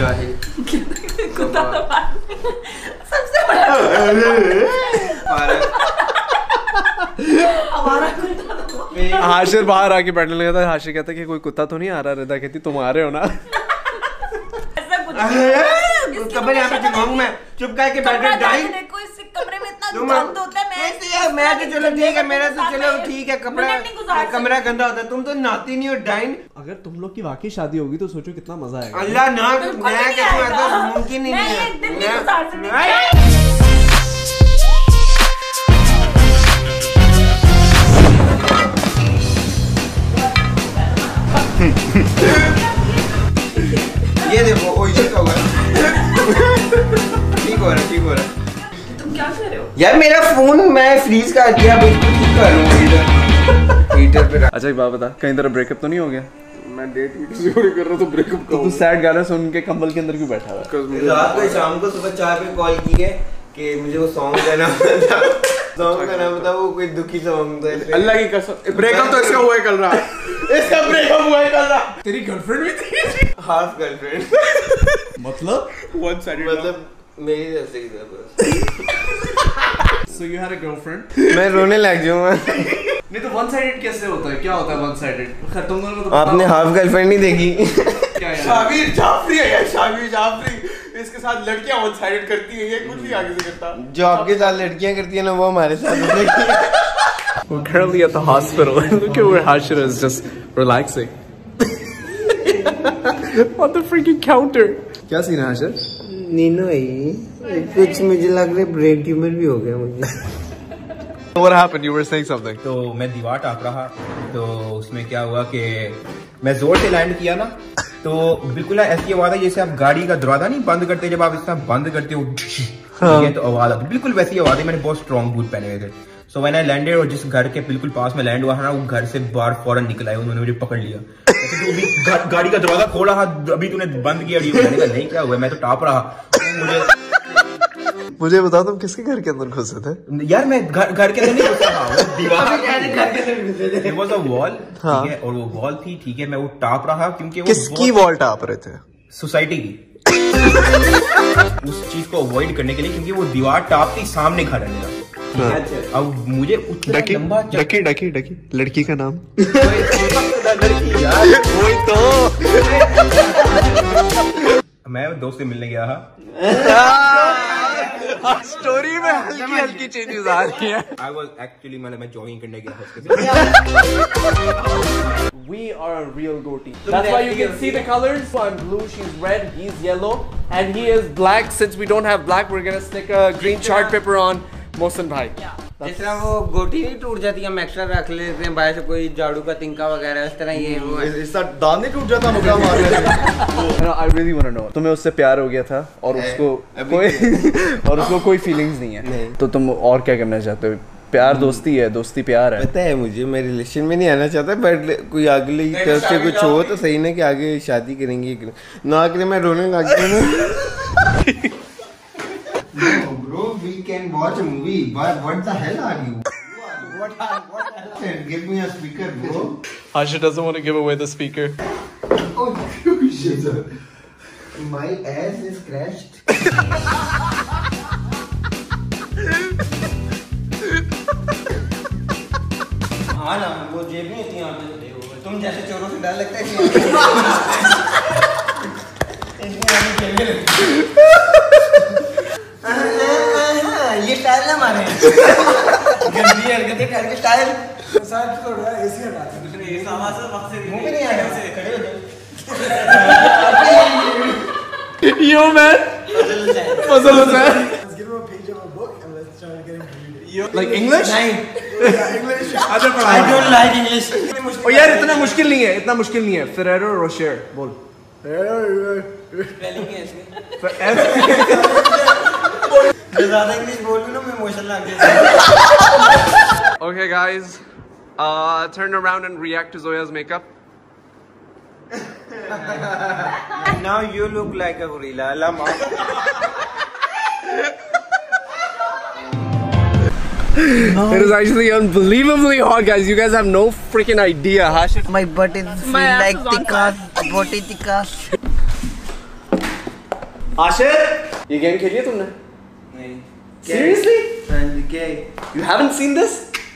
शाहिद कुत्ता तो सबसे बड़ा हमारा कुत्ता। हाशिर बाहर आके बैठने लगा था। हाशिर कहता कि कोई कुत्ता तो नहीं आ रहा। रिदा कहती तुम आ रहे हो ना। ऐसा कुछ कमरे यहाँ पे जगाऊं मैं, चुप करके बैठे डाइन। देखो इस कमरे में इतना गंद होता है। मैं तो चलो ठीक है, मेरा तो चलो ठीक है, कमरा गंदा होता है, तुम तो नहाती नहीं हो डाइन। अगर तुम लोग की वाकई शादी होगी तो सोचो कितना मजा आएगा। अल्लाह ना, मैं कहता हूं मुमकिन ही नहीं है। ये देखो ओ ये क्या हुआ? ठीक हो रहा है, ठीक हो रहा है। तुम क्या कर रहे हो यार? मेरा फोन मैं फ्रीज कर दिया, बिल्कुल ठीक कर रहा हूँ इधर हीटर पे। अच्छा एक बात बता, कहीं तेरा ब्रेकअप तो नहीं हो गया? मैं डेट वीडियो से कर रहा हूँ तो ब्रेकअप का। तू सैड गाना सुन के कंबल के अंदर क्यों बैठा हुआ है? रात को शाम को सुबह 4 पे कॉल की है कि मुझे वो सॉन्ग गाना था। सॉन्ग का नाम था वो कोई दुखी सॉन्ग था। अल्लाह की कसम ब्रेकअप तो इसका हुआ है कल रात। इसका ब्रेकअप हुआ है कल रात। तेरी गर्लफ्रेंड भी थी? हाफ गर्लफ्रेंड मतलब वन साइडेड, मतलब मेरी तरफ से ही था बस। So you had a girlfriend? मैं रोने लग जाऊंगा। नहीं तो वन साइडेड कैसे होता है? क्या होता है वन साइडेड? तुम दोनों को तो आपने हाफ गर्लफ्रेंड नहीं देखी? क्या यार? शाबिर जाफरी है यार, शाबिर जाफरी। इसके साथ लड़कियां वन साइडेड करती हैं, ये कुछ भी आगे से करता। जो आपके साथ लड़कियां करती है ना वो हमारे साथ होती। We're currently at the hospital. Look at where Hashira is just relaxing. On the freaking counter. क्या सीन है हाशिर? नीनो है कुछ, मुझे लग रहा है ब्रेन ट्यूमर भी हो गया मुझे। What happened? You were saying something. तो मैं दीवार टाप रहा, तो उसमें क्या हुआ कि मैं जोर से लैंड किया ना, तो बिल्कुल ऐसी आवाज है जैसे आप गाड़ी का दरवाजा नहीं बंद करते, जब आप इस तरह बंद करते हो ठीक है तो आवाज आती, बिल्कुल वैसी आवाज है। मैंने बहुत स्ट्रॉन्ग बूट पहने हुए थे। सो व्हेन आई लैंडेड, और जिस घर के बिल्कुल पास में लैंड हुआ है ना, वो घर से बाहर फौरन निकल आए, उन्होंने मुझे पकड़ लिया। तो गाड़ी का दरवाजा खोला, अभी तूने बंद किया। मैंने कहा नहीं क्या हुआ, मैं तो टाप रहा। मुझे बताओ तुम किसके घर के अंदर घुसे थे? यार मैं घर के अंदर नहीं घुसा था, दीवार के वाज अ वॉल, ठीक है, और वो वॉल थी, ठीक है, मैं वो टाप रहा क्योंकि वो किसकी वॉल टाप रहे थे? सोसाइटी की। उस चीज को अवॉइड करने के लिए, क्योंकि वो दीवार टापती सामने खड़ा मेरा। अब मुझे लंबा डकी लड़की का नाम लड़की यार वही तो। मैं दोस्त से मिलने गया था। स्टोरी में हल्की चेंजेस आ रही हैं। I was actually मैं जॉगिंग करने गया था उसके साथ। We are a real goatee. That's why you can see the colors. I'm blue, she's red, he's yellow, and he is black. Since we don't have black, we're gonna stick a green chart paper on Mohsin bhai. जिस तरह वो गोटी नहीं टूट जाती, हम extra रख लेते हैं बाहर से, कोई झाड़ू का तिनका वगैरह, इस तरह ये वो इसका दांत नहीं टूट जाता मुक्का मारने। I really want to know. तुम्हें उससे प्यार हो गया था और उसको कोई फीलिंग्स नहीं है, तो तुम और क्या करना चाहते हो? प्यार दोस्ती है, दोस्ती प्यार है। पता है मुझे, मैं रिलेशन में नहीं आना चाहता, बट कोई अगली तरफ से कुछ हो तो सही ना कि आगे शादी करेंगे ना कि मैं रोने लग गया। No, bro, we can watch a movie. What the hell are you? What? Give me a speaker, bro. Asha doesn't want to give away the speaker. Oh, shit. My ass is crashed. हाँ ना, वो जेब नहीं होती यहाँ पे, तुम जैसे चोरों से डर लगता ये स्टाइल ना मारे गंदी हरकतें करके स्टाइल साथ छोड़ रहा है, ऐसे हटा दूसरे ये आवाज से मकसद मुंह में नहीं आया से खड़े हो जाओ। Yo man, Fazal Hussain. Let's give him a page of a book and let's try to get him to read it. Like English? Yeah, English. I don't like English. ओ यार इतना मुश्किल नहीं है, इतना मुश्किल नहीं है। Ferrero Rocher बोल। स्पेलिंग कैसे? ज़्यादा इंग्लिश बोल भी ना मैं इमोशनल लग जाता। Okay guys, turn around and react to Zoya's makeup. Now you look like a gorilla. Lama. It is actually unbelievably hot, guys. You guys have no freaking idea. Hashir, My butt is feel like tikkas, boti tikkas. Ashir, ये game खेली है तुमने? नहीं। Seriously? हाँ जी, क्या है? You haven't seen this?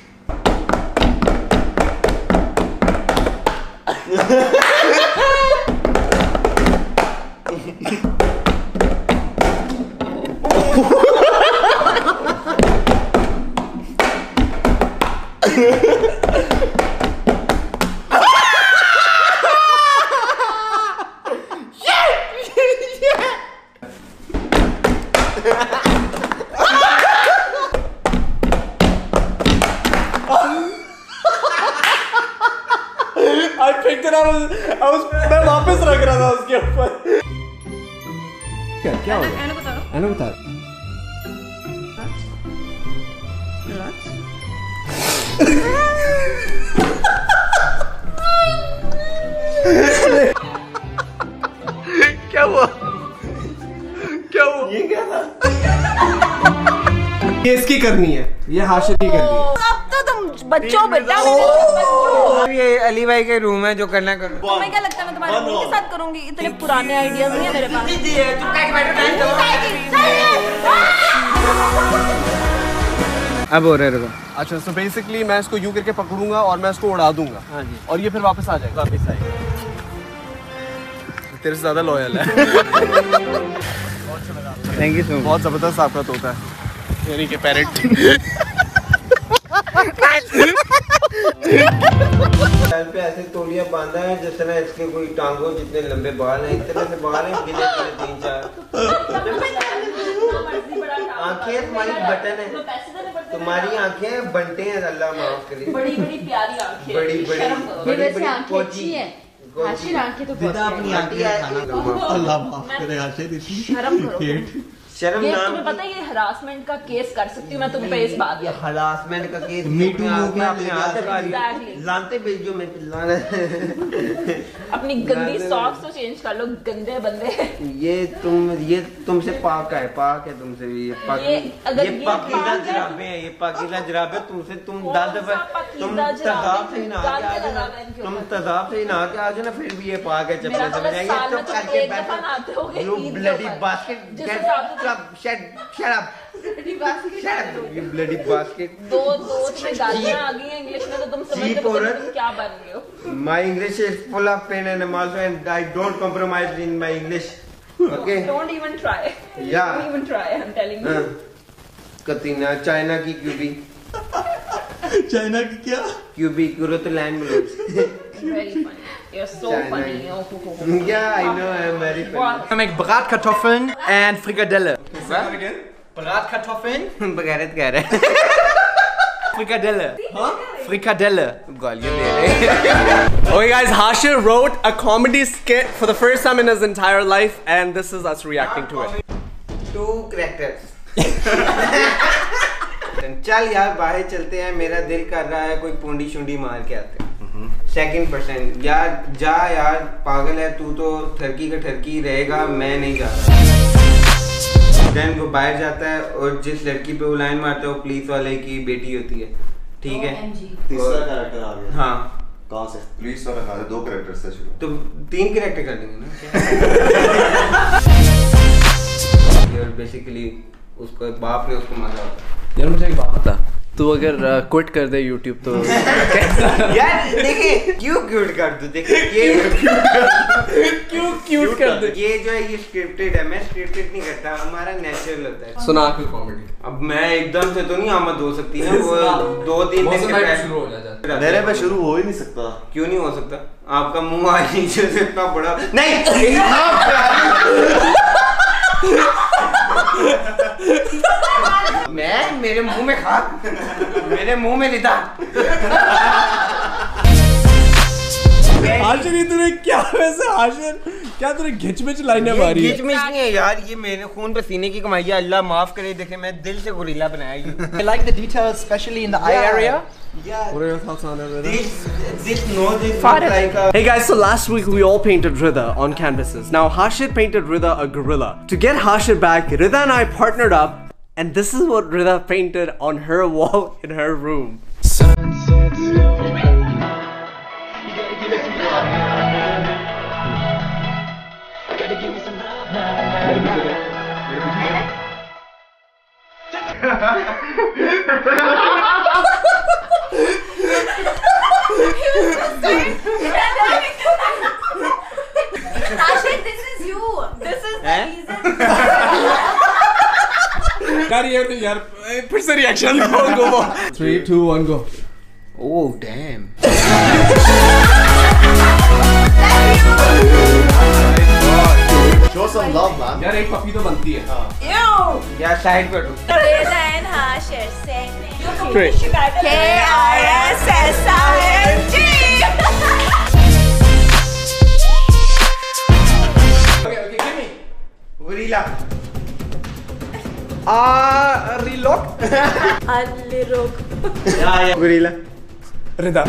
I picked it up. मैं वापस रख रहा था उसके ऊपर. क्या हो गया? ऐना बता. क्या हुआ? क्या हुआ? ये क्या था? ये इसकी करनी है. ये हाशिर की करनी है. अब तो तुम बच्चों बेटा ये अली भाई के रूम है, जो करना करो. तुम्हें क्या लगता है मैं तुम्हारे मुंह के साथ करूंगी? इतने पुराने आइडियाज नहीं है मेरे पास. अब हो रहा है रुको. अच्छा, so basically मैं इसको यूं करके पकड़ूंगा और मैं इसको उड़ा दूंगा. हाँ जी. और ये फिर वापस आ जाएगा. वापस आएगा. तेरे से ज्यादा लॉयल है. Thank you so much. बहुत जबरदस्त आपका तोता है. यानी कि पैरेट. पे ऐसे तोलिया बांधा है जिस तरह इसके कोई टांगों जितने लंबे बाल हैं, इतने से बाल हैं, गिने 3-4. आंखें तुम्हारी बटन है, तुम्हारी आंखें बनते हैं. अल्लाह माफ करे. बड़ी बड़ी प्यारी आंखें. बड़ी बड़ी वैसे आंखें अच्छी है. हाशिर आंखें तो बहुत अपनी आंखें अल्लाह माफ करे आशिर इतनी शर्म करो. शर्म ये नाम तुम्हें पता है ये हरासमेंट का केस कर सकती हूँ मैं तुम पे इस बात का. हरासमेंट का केस. Me too movement अपने हाथ लगा रही. Exactly. लानते भेजो मैं लाना. अपनी गंदी सॉक्स तो चेंज कर लो गंदे बंदे. ये तुमसे पाक है. पाक है तुमसे भी. ये पाकीज़ा जराबे हैं. ये पाकीज़ा जराबे तुमसे. तुम तजाब से ही ना आ जाओ ना. फिर भी ये पाक है. चप्पल से बजाएंगे. चुप करके बैठो. You bloody basket. Shut up. You bloody basket. दो तुम्हें गालियाँ आ गई हैं इंग्लिश में तो तुम समझ लो तुम क्या बन गए हो. My English is full of pain and also and I don't compromise in my English. Okay. Don't even try. Yeah. Don't even try. I'm telling you. कतीना चाइना की क्यूबी. चाइना की क्या? क्यूबी करो तो लैंड में. Very funny. You're so funny. Yeah, I know. I'm very funny. I make Bratkartoffeln and Frikadelle. Bratkartoffeln? बगैरत कह रहे. Frikadelle. Huh? Frikadelle. गालियाँ दे रहे. Okay guys, Hashir wrote a comedy skit for the first time in his entire life and this is us reacting to it. 2 characters. चल यार बाहर चलते हैं. मेरा दिल कर रहा है कोई पूंडी शुंडी मार के आते हैं. 2% यार जा यार पागल है तू तो. ठरकी का ठरकी रहेगा. मैं नहीं जा रहा. देन वो बाहर जाता है और जिस लड़की पे वो लाइन मारता है वो पुलिस वाले की बेटी होती है. ठीक है. तीसरा कैरेक्टर आ गया. हाँ. कहाँ से? पुलिस वाला कहाँ से? 2 कैरेक्टर से शुरू. तो 3 कैरेक्टर कर देंगे ना. यार बेसिकली उसको बाप ने उसको मारा होता. यार मुझे एक बात बता. तू अगर क्विट कर दे YouTube तो यार देखिए क्यों क्यूट कर दो. देखिए ये क्यों क्यूट कर दे. ये जो है ये स्क्रिप्टेड है. मैं स्क्रिप्टेड नहीं करता. हमारा नेचुरल होता है. सुना कोई कॉमेडी. अब मैं एकदम से तो नहीं आमद हो सकती ना. वो 2-3 दिन के बाद शुरू हो जाता है. मेरे पे शुरू हो ही नहीं सकता. क्यों नहीं हो सकता? आपका मुंह आज नीचे से इतना बड़ा नहीं. मैं मेरे मुंह में खा. मेरे मुंह में लिटा. हाशिर तूने क्या वैसे हाशिर क्या तूने घिच-मिच लाइनें मारी है? घिच-मिच नहीं है यार. ये मेरे खून पसीने की कमाई है. अल्लाह माफ करे. देखे मैं दिल से गोरिल्ला बनाया ये. I like the details, especially in the eye area. Yeah. What are your thoughts on it? This nose is like a... Hey guys, so last week we all painted Rida on canvases. Now Hashir painted Rida a gorilla. To get Hashir back, Rida and I partnered up and this is what Rida painted on her wall in her room. Gotta give me some love now. Ashit, this is you. This is the reason. यार फिर से reaction go 3 2 1 go Oh damn. Show some love, man. यार एक puppy तो बनती है Ew. यार side पे उठो. Then Ashit, send me. Great. K-I-S-S-I-N-G. Okay, give me. Gorilla. Relock. Allirok. Gorilla. Rida.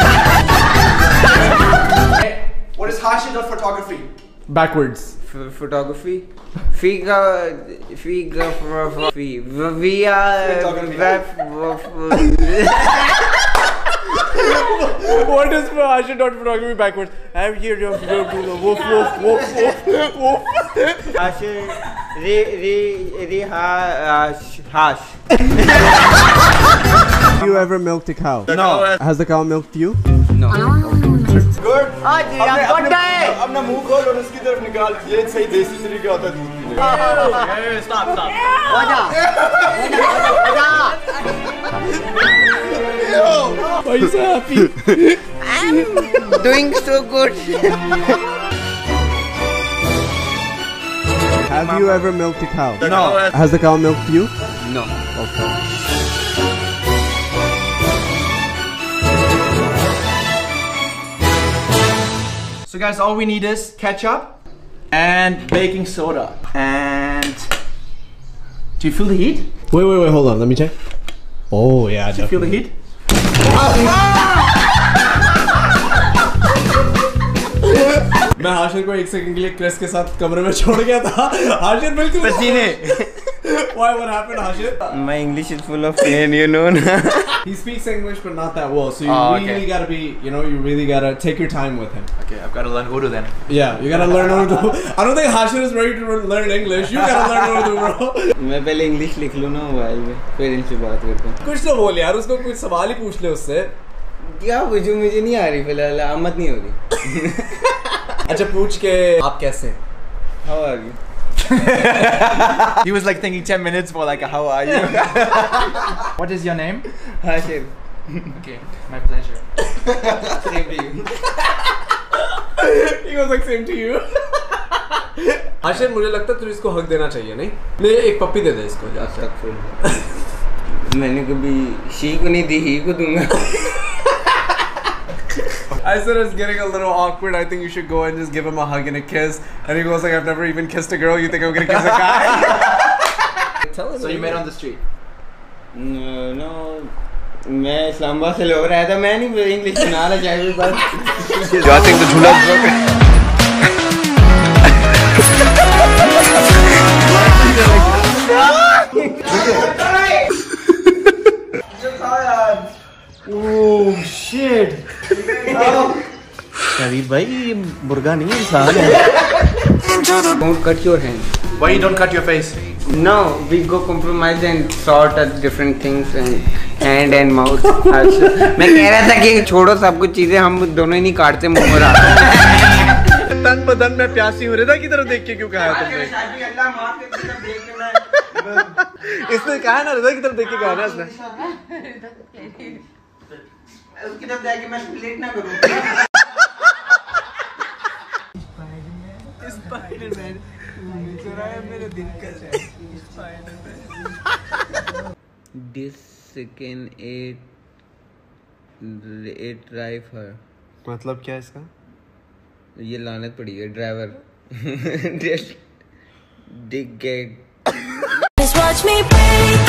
What is Hashid of photography? Backwards. Photography. Figa. We are. What is Ashit dot photography backwards? I'm here. Woof woof woof woof. Hash. Have you ever milked a cow? No. Has the cow milked you? No. Good. गए. अपना मुंह खोल और उसकी तरफ निकाल. ये सही देसी तरीका होता है दूध पीने का. Stop. Why are you so happy? I'm doing so good. Have you ever milked a cow? No. Has the cow milked you? No. Okay. So guys, all we need is ketchup and baking soda. And do you feel the heat? Wait, hold on. Let me check. Oh yeah, Do you feel the heat? मैं हाशिर को 1 second के लिए Chris के साथ कमरे में छोड़ गया था. हाशिर बिल्कुल पसीने. Why? What happened, Hashir? My English is full of pain, you know. He speaks English, but not that well. So you really okay. gotta be, you really gotta take your time with him. Okay, I've got to learn Urdu then. Yeah, you gotta learn Urdu. I don't think Hashir is ready to learn English. You gotta learn Urdu, bro. मैं पहले English लिख लूँ ना mobile में, फिर इनसे बात करता हूँ. कुछ तो बोल यार, उसको कुछ सवाल ही पूछ ले उससे. क्या पूछूं, मुझे नहीं आ रही फिलहाल, आमद नहीं हो रही. अच्छा पूछ के आप कैसे? How are you? He was like thinking 10 minutes for like, how are you? What is your name? Hashir. Okay, my pleasure. Same to you. He was like same to you. Hashir, मुझे लगता है तुझे इसको हक देना चाहिए, नहीं? ले एक पप्पी दे दे इसको. मैंने कभी शी को नहीं दी, ही को दूंगा. I said it's getting a little awkward. I think you should go and just give him a hug and a kiss. And he goes like, I've never even kissed a girl. You think I'm gonna kiss a guy? Tell him. So you met on the street? No. मैं इस्लामाबाद से लोग रहा था. मैं नहीं English सुना रहा चाहिए बस. जाते हैं तो झूला. Oh shit! शरीफ भाई ये मुर्गा नहीं है, इंसान है. Don't cut your hand. Why you don't cut your face? No, we go compromise and sort at different things and hand and mouth. मैं कह रहा था कि छोड़ो सब कुछ चीजें, हम दोनों ही नहीं काटते मुंह में. तन बदन में प्यासी हो रहा था की तरफ देख के क्यों कहा तुमने? इसने कहा ना रजा की तरफ देख के कहा ना इसने. उसकी तरफ जाके मैं प्लेट ना करूं. स्पाइडरमैन जरा मेरे दिल का Spiderman. This can it drive her. मतलब क्या है इसका? ये लानत पड़ी है driver. Just dig it. Just watch me break